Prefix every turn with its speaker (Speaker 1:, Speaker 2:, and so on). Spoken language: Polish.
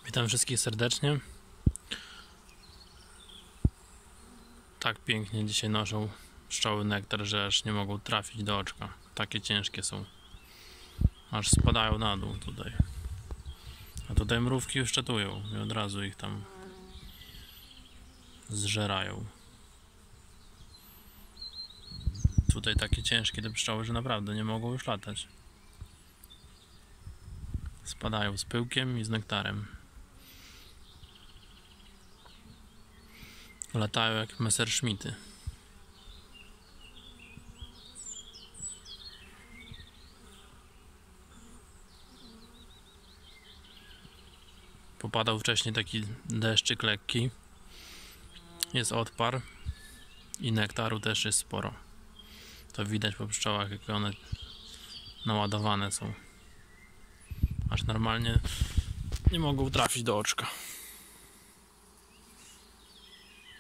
Speaker 1: Witam wszystkich serdecznie. Tak pięknie dzisiaj noszą pszczoły nektar, że aż nie mogą trafić do oczka. Takie ciężkie są. Aż spadają na dół tutaj. A tutaj mrówki już czatują i od razu ich tam zżerają. Tutaj takie ciężkie te pszczoły, że naprawdę nie mogą już latać. Spadają z pyłkiem i z nektarem. Latają jak Messerschmitty. Popadał wcześniej taki deszczyk lekki. Jest odpar i nektaru też jest sporo. To widać po pszczołach, jak one naładowane są. Aż normalnie nie mogą trafić do oczka.